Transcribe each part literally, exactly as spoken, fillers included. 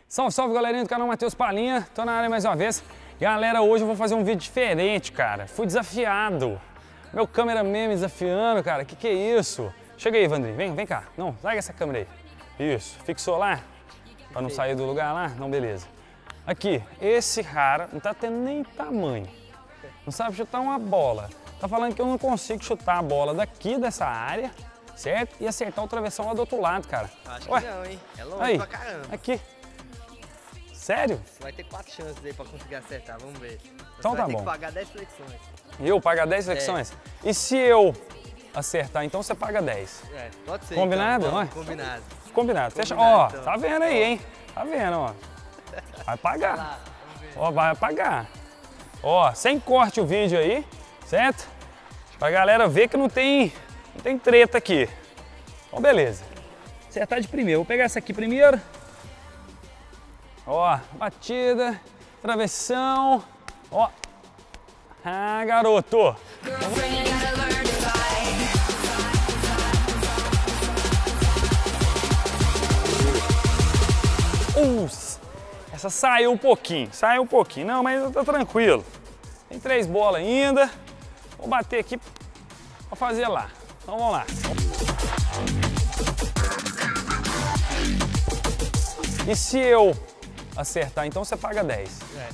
Salve, salve galerinha do canal Matheus Palinha, tô na área mais uma vez. Galera, hoje eu vou fazer um vídeo diferente, cara. Fui desafiado. Meu cameraman me desafiando, cara. Que que é isso? Chega aí, Vandrinho. Vem, vem cá. Não, larga essa câmera aí. Isso. Fixou lá? Pra não sair do lugar lá? Não, beleza. Aqui, esse cara não tá tendo nem tamanho. Não sabe chutar uma bola. Tá falando que eu não consigo chutar a bola daqui dessa área, certo? E acertar o travessão lá do outro lado, cara. Acho Ué, que não, hein? É longe aí, pra caramba. Aqui. Sério? Você vai ter quatro chances aí pra conseguir acertar, vamos ver. Você Então vai tá ter bom. que pagar dez flexões. E eu pagar dez flexões? É. E se eu acertar, então você paga dez? É, pode ser. Combinado? Então, Não é? Combinado. Combinado. Fecha. Combinado, Ó, então. tá vendo aí, hein? Tá vendo, ó. Vai pagar. Lá, vamos ver. Ó, vai pagar. Ó, sem corte o vídeo aí, certo? Pra galera ver que não tem, não tem treta aqui. Então, beleza. Acertar de primeiro. Vou pegar essa aqui primeiro. Ó, batida, travessão. Ó. Ah, garoto. Uh, essa saiu um pouquinho, saiu um pouquinho. Não, mas tá tranquilo. Tem três bolas ainda. Vou bater aqui pra fazer lá. Então vamos lá. E se eu acertar, então você paga dez. É.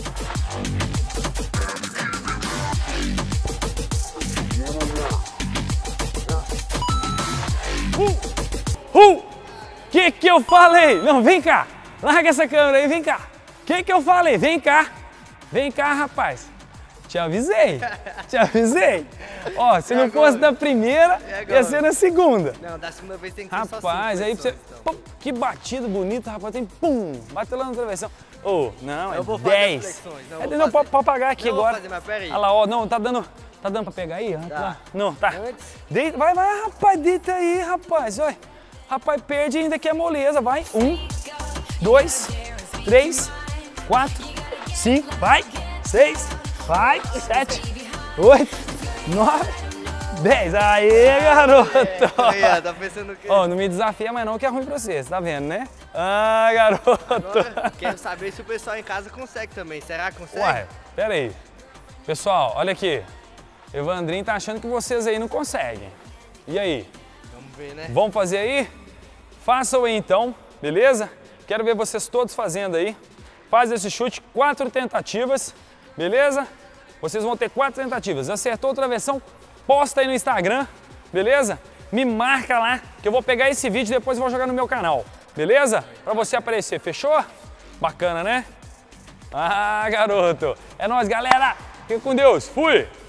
Uh! Uh! Que que eu falei? Não, vem cá. Larga essa câmera aí, vem cá. Que que eu falei? Vem cá. Vem cá, rapaz. Te avisei. Te avisei. Ó, se E não agora? fosse da primeira, E agora? ia ser na segunda. Não, da segunda vez tem que ser só cinco Rapaz, aí você... flexões, então. Pum, que batida bonita, rapaz. Tem pum, bateu lá na travessão. Ô, não, é Eu vou fazer dez. flexões, não, É, vou não, fazer. pode, pode pagar aqui Não, vou agora. fazer, mas pera aí. Olha lá, ó, não, tá dando... Tá dando pra pegar aí? Tá. Não, tá. Antes. Deita, vai, vai, rapaz, deita aí, rapaz. Olha. Rapaz, perde ainda que é moleza. Vai. Um, dois, três, quatro, cinco, vai. Seis, vai. Sete, oito, nove, dez. Aê, garoto. Aí, ó, tá pensando o quê? Ó, não me desafia mais não, que é ruim pra você, você tá vendo, né? Ah, garoto. Agora, quero saber se o pessoal em casa consegue também. Será que consegue? Uai, pera aí. Pessoal, olha aqui. Evandrinho tá achando que vocês aí não conseguem. E aí? Vamos ver, né? Vamos fazer aí? Façam aí então, beleza? Quero ver vocês todos fazendo aí. Faz esse chute, quatro tentativas, beleza? Vocês vão ter quatro tentativas. Acertou a travessão, posta aí no Instagram, beleza? Me marca lá, que eu vou pegar esse vídeo e depois vou jogar no meu canal, beleza? Pra você aparecer, fechou? Bacana, né? Ah, garoto! É nóis, galera! Fica com Deus, fui!